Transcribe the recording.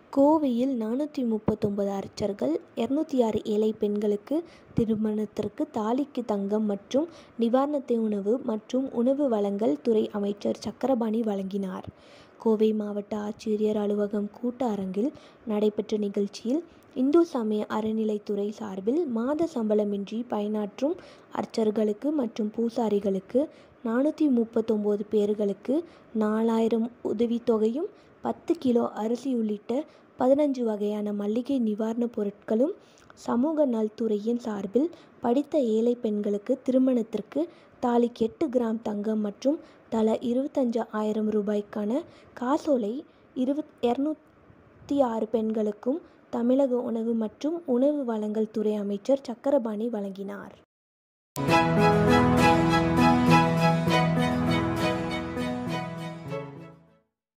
கோவையில் 439 அர்ச்சகர்கள், 206 ஏழை பெண்களுக்கு திருமணத்திற்கு தாலிக்கு தங்கம் மற்றும் நிவாரண உணவு மற்றும் உணவு வழங்கல் துறை அமைச்சர் சக்கரபாணி வழங்கினார். கோவை மாவட்ட ஆட்சியர் அலுவலகம் கூட்ட அரங்கில் நடைபெற்ற நிகழ்ச்சியில், இந்து சமய அறநிலைத்துறை சார்பில் மாத சம்பளமின்றி பணியாற்றும் அர்ச்சகர்களுக்கு மற்றும் பூசாரிகளுக்கு 439 பேர்களுக்கு 4000 உதவித்தொகையும், 10 கிலோ அரிசி உள்ளிட்ட 15 வகையான மளிகை நிவாரணப் பொருட்களும், சமூக நலத்துறையின் சார்பில் படித்த ஏழை பெண்களுக்கு திருமணத்திற்கு தாலிக்கு 8 கிராம் தங்கம் மற்றும் தலா 25,000 ரூபாய்க்கான காசோலை 206 பெண்களுக்கும் தமிழக உணவு மற்றும் உணவு வழங்கல் துறை அமைச்சர் சக்கரபாணி வழங்கினார்.